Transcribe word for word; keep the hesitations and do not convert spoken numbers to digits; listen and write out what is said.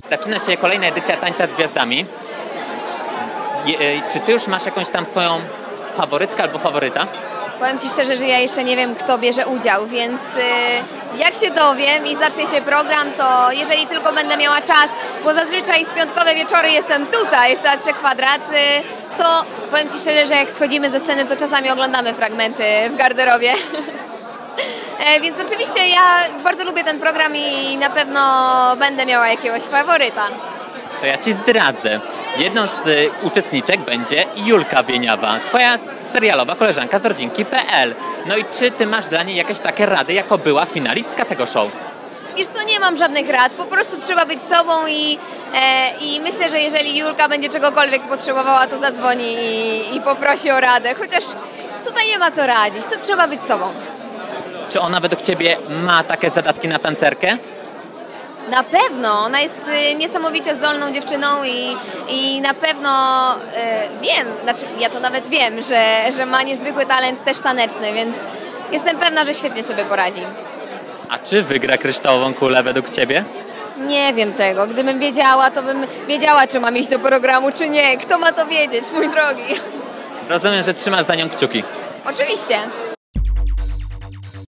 Zaczyna się kolejna edycja Tańca z Gwiazdami. Je, czy ty już masz jakąś tam swoją faworytkę albo faworyta? Powiem Ci szczerze, że ja jeszcze nie wiem, kto bierze udział, więc y, jak się dowiem i zacznie się program, to jeżeli tylko będę miała czas, bo zazwyczaj w piątkowe wieczory jestem tutaj w Teatrze Kwadrat, y, to powiem Ci szczerze, że jak schodzimy ze sceny, to czasami oglądamy fragmenty w garderobie. e, więc oczywiście ja bardzo lubię ten program i na pewno będę miała jakiegoś faworyta. To ja Ci zdradzę. Jedną z y, uczestniczek będzie Julka Wieniawa, twoja serialowa koleżanka z rodzinki kropka pe el. No i czy ty masz dla niej jakieś takie rady, jako była finalistka tego show? Wiesz co, nie mam żadnych rad, po prostu trzeba być sobą i, e, i myślę, że jeżeli Julka będzie czegokolwiek potrzebowała, to zadzwoni i, i poprosi o radę, chociaż tutaj nie ma co radzić, to trzeba być sobą. Czy ona według ciebie ma takie zadatki na tancerkę? Na pewno, ona jest y, niesamowicie zdolną dziewczyną i, i na pewno y, wiem, znaczy ja to nawet wiem, że, że ma niezwykły talent też taneczny, więc jestem pewna, że świetnie sobie poradzi. A czy wygra kryształową kulę według ciebie? Nie wiem tego, gdybym wiedziała, to bym wiedziała, czy mam iść do programu, czy nie. Kto ma to wiedzieć, mój drogi? Rozumiem, że trzymasz za nią kciuki. Oczywiście.